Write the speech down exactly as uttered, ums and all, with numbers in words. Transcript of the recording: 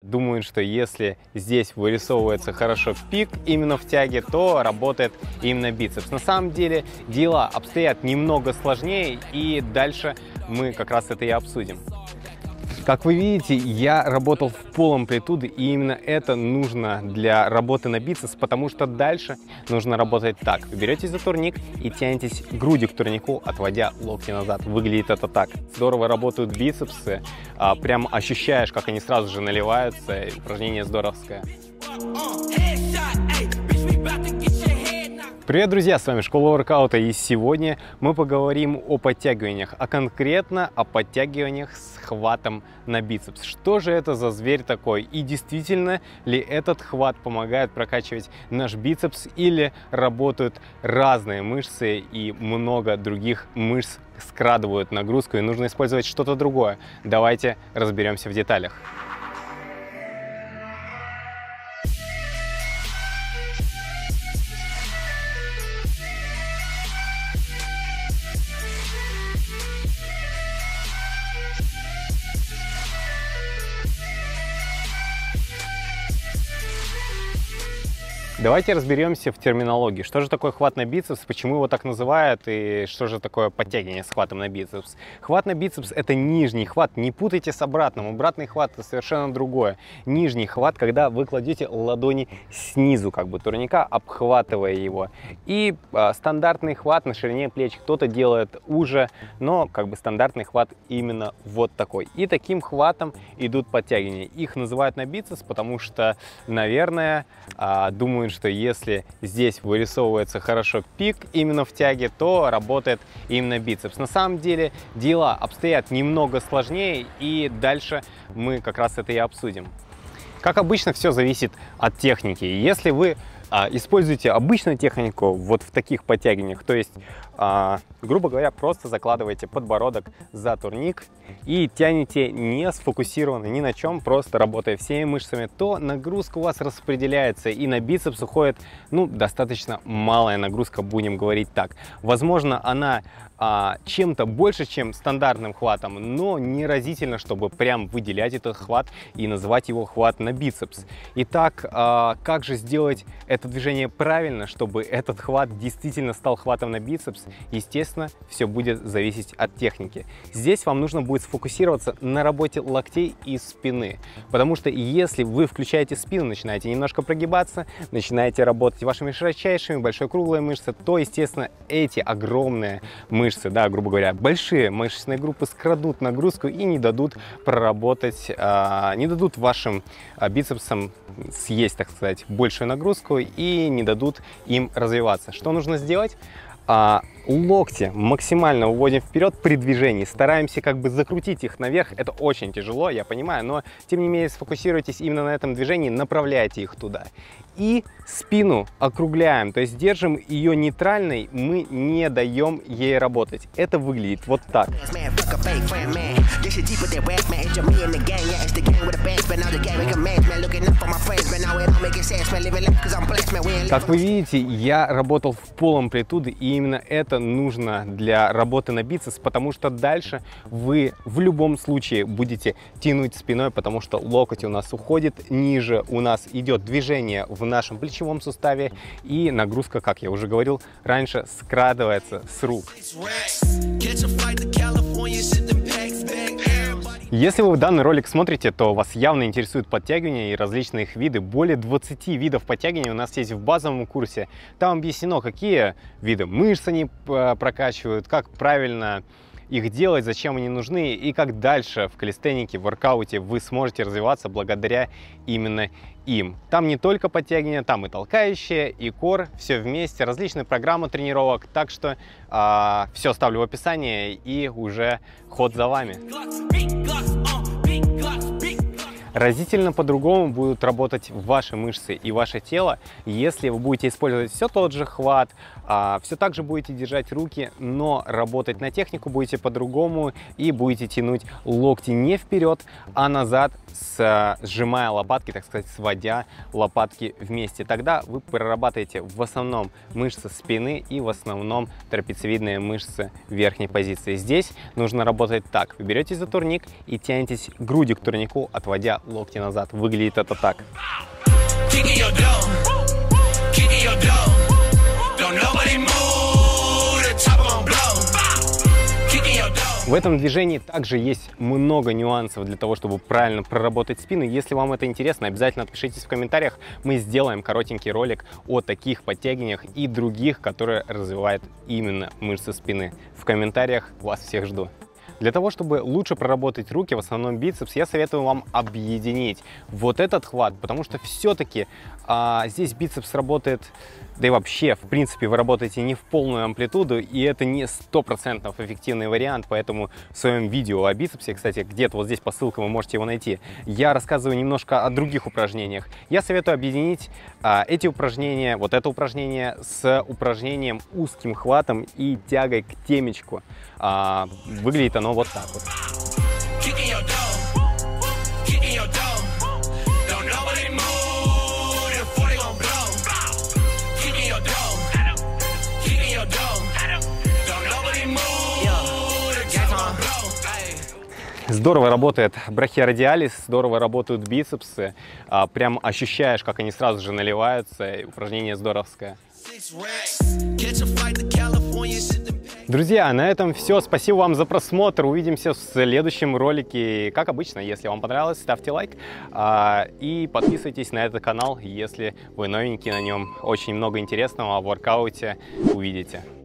думают, что если здесь вырисовывается хорошо пик именно в тяге, то работает именно бицепс. На самом деле дела обстоят немного сложнее, и дальше мы как раз это и обсудим. Как вы видите, я работал в пол амплитуды, и именно это нужно для работы на бицепс, потому что дальше нужно работать так. Вы берете за турник и тянетесь грудью к турнику, отводя локти назад. Выглядит это так. Здорово работают бицепсы, а, прям ощущаешь, как они сразу же наливаются. Упражнение здоровское. Привет, друзья! С вами Школа воркаута, и сегодня мы поговорим о подтягиваниях, а конкретно о подтягиваниях с хватом на бицепс. Что же это за зверь такой? И действительно ли этот хват помогает прокачивать наш бицепс, или работают разные мышцы и много других мышц скрадывают нагрузку и нужно использовать что-то другое? Давайте разберемся в деталях. Давайте разберемся в терминологии. Что же такое хват на бицепс, почему его так называют, и что же такое подтягивание с хватом на бицепс? Хват на бицепс — это нижний хват, не путайте с обратным. Обратный хват — это совершенно другое. Нижний хват, когда вы кладете ладони снизу, как бы турника, обхватывая его. И а, стандартный хват на ширине плеч кто-то делает уже, но как бы стандартный хват именно вот такой. И таким хватом идут подтягивания. Их называют на бицепс, потому что, наверное, а, думают, что если здесь вырисовывается хорошо пик именно в тяге, то работает именно бицепс. На самом деле дела обстоят немного сложнее, и дальше мы как раз это и обсудим. Как обычно, все зависит от техники. Если вы а, используете обычную технику вот в таких подтягиваниях, то есть, а, грубо говоря, просто закладываете подбородок за турник и тянете не сфокусированно ни на чем, просто работая всеми мышцами, то нагрузка у вас распределяется, и на бицепс уходит, ну, достаточно малая нагрузка, будем говорить так. Возможно, она а, чем-то больше, чем стандартным хватом, но не разительно, чтобы прям выделять этот хват и называть его хват на бицепс. Итак, а, как же сделать это движение правильно, чтобы этот хват действительно стал хватом на бицепс? Естественно, все будет зависеть от техники. Здесь вам нужно будет сфокусироваться на работе локтей и спины, потому что если вы включаете спину, начинаете немножко прогибаться, начинаете работать вашими широчайшими, большой круглой мышцей, то, естественно, эти огромные мышцы, да, грубо говоря, большие мышечные группы скрадут нагрузку и не дадут проработать, а, не дадут вашим а, бицепсам съесть, так сказать, большую нагрузку и не дадут им развиваться. Что нужно сделать? А, локти максимально уводим вперед при движении, стараемся как бы закрутить их наверх. Это очень тяжело, я понимаю, но тем не менее сфокусируйтесь именно на этом движении, направляйте их туда. И спину округляем, то есть держим ее нейтральной, мы не даем ей работать. Это выглядит вот так. Как вы видите, я работал в пол амплитуды, и именно это нужно для работы на бицепс, потому что дальше вы в любом случае будете тянуть спиной, потому что локоть у нас уходит ниже, у нас идет движение в нашем плечевом суставе, и нагрузка, как я уже говорил раньше, скрадывается с рук. Если вы данный ролик смотрите, то вас явно интересуют подтягивания и различные их виды. Более двадцати видов подтягиваний у нас есть в базовом курсе. Там объяснено, какие виды мышц они прокачивают, как правильно их делать, зачем они нужны и как дальше в калистенике, в воркауте вы сможете развиваться благодаря именно им. Там не только подтягивания, там и толкающие, и кор, все вместе, различные программы тренировок. Так что э, все ставлю в описании, и уже ход за вами. Разительно по-другому будут работать ваши мышцы и ваше тело, если вы будете использовать все тот же хват, а, все так же будете держать руки, но работать на технику будете по-другому и будете тянуть локти не вперед, а назад, с, сжимая лопатки, так сказать, сводя лопатки вместе. Тогда вы прорабатываете в основном мышцы спины и в основном трапециевидные мышцы верхней позиции. Здесь нужно работать так. Вы берете за турник и тянетесь грудью к турнику, отводя локти назад. Выглядит это так. В этом движении также есть много нюансов для того, чтобы правильно проработать спину. Если вам это интересно, обязательно отпишитесь в комментариях. Мы сделаем коротенький ролик о таких подтягиваниях и других, которые развивают именно мышцы спины. В комментариях вас всех жду. Для того, чтобы лучше проработать руки, в основном бицепс, я советую вам объединить вот этот хват, потому что все-таки а, здесь бицепс работает, да и вообще, в принципе, вы работаете не в полную амплитуду, и это не сто процентов эффективный вариант, поэтому в своем видео о бицепсе, кстати, где-то вот здесь по ссылкам вы можете его найти, я рассказываю немножко о других упражнениях. Я советую объединить а, эти упражнения, вот это упражнение с упражнением узким хватом и тягой к темечку. А, выглядит оно вот так вот. Здорово работает брахиорадиалис, здорово работают бицепсы. А, прям ощущаешь, как они сразу же наливаются. Упражнение здоровское. Друзья, на этом все. Спасибо вам за просмотр. Увидимся в следующем ролике. Как обычно, если вам понравилось, ставьте лайк. А, и подписывайтесь на этот канал, если вы новенький на нем. Очень много интересного о воркауте увидите.